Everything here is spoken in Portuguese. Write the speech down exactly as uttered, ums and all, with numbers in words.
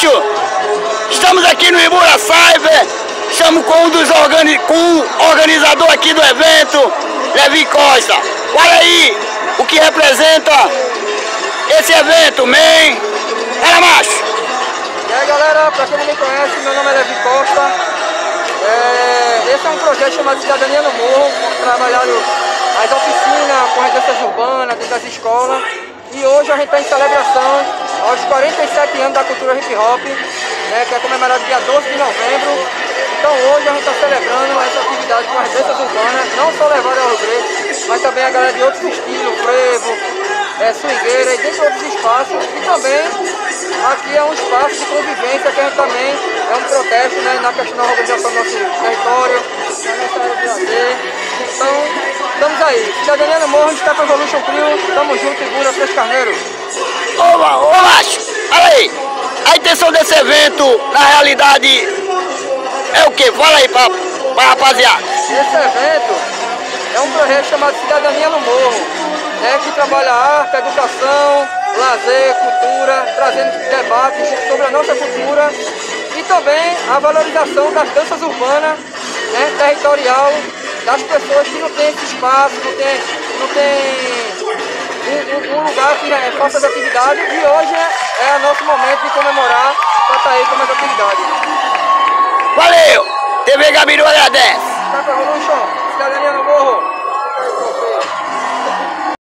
macho, estamos aqui no Ibura Cyber, estamos com um dos organi com o organizador aqui do evento, Levi Costa. Olha aí o que representa esse evento, man. Era macho. E aí galera, pra quem não me conhece, meu nome é Levi Costa. É, esse é um projeto chamado Cidadania no Morro, trabalhado as oficinas com residências urbanas, dentro das escolas. E hoje a gente está em celebração aos quarenta e sete anos da cultura hip hop, né, que é comemorado dia doze de novembro. Então hoje a gente está celebrando essa atividade com as residências urbanas, não só levada ao Rio Preto, mas também a galera de outros estilos, frevo, é, swingueira e dentro de outros espaços. E também aqui é um espaço de convivência que a gente também é um protesto, né, na questão da organização do nosso território, na nossa área de lazer. Então, estamos aí. Cidadania no Morro, Step Evolution Crew, tamo junto, Ibura, Três Carneiros. Ô, ô macho, olha aí, a intenção desse evento, na realidade, é o que? Fala aí pra, pra rapaziada. Esse evento é um projeto chamado Cidadania no Morro, né, que trabalha arte, educação, lazer, cultura, trazendo debates sobre a nossa cultura e também a valorização das danças urbanas, né, territorial, das pessoas que não tem esse espaço, não tem, não tem um, um lugar que é, faça as atividades, e hoje é, é o nosso momento de comemorar para estar aí com as atividades. Valeu! T V Gabiru agradece! Step Evolution, Cidadania no Morro.